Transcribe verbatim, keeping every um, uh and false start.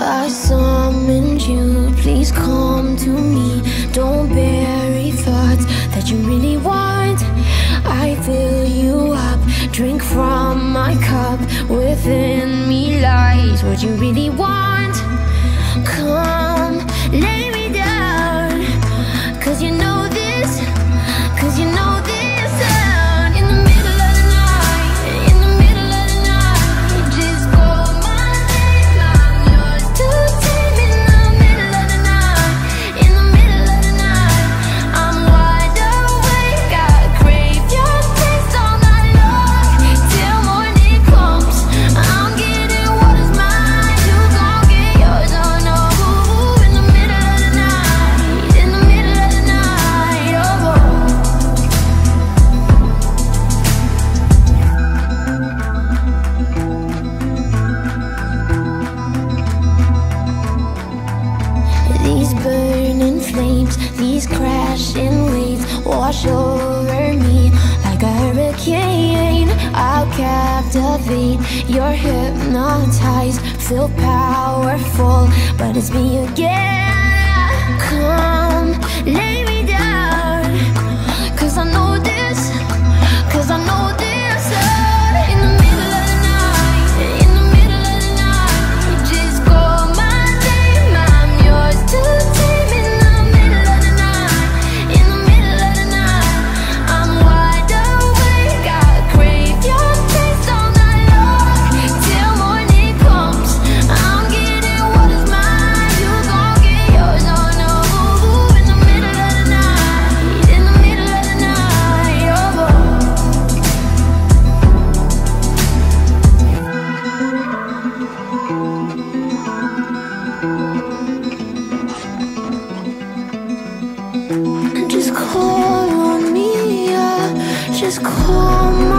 I summoned you, please come to me. Don't bury thoughts that you really want. I fill you up, drink from my cup. Within me lies what you really want. Come, lay me down, cause you know this, cause you know this sound. In the middle of the night, in the middle of the night, just call my name, I'm yours to take. In the middle of the night, in the middle of the night, I'm wide awake, I crave your taste all night long. Till morning comes, I'm getting what is mine, you gon' get yours, oh no. In the middle of the night, in the middle of the night, oh, oh. These burning flames, these crashing waves wash over me like a hurricane. I'll captivate, you're hypnotized, feel powerful, but it's me again. Come, lay me down, cause I know this, cause I know this sound. In the middle of the night, in the middle of the night, just call my name, I'm yours to take. In the middle of the night, in the middle of the night, I'm wide awake, I crave your taste all night long. Till morning comes, I'm getting what is mine, you gon' get yours, oh no. In the middle of the night, in the middle of the night, oh, oh. Just call on me, yeah. Just call my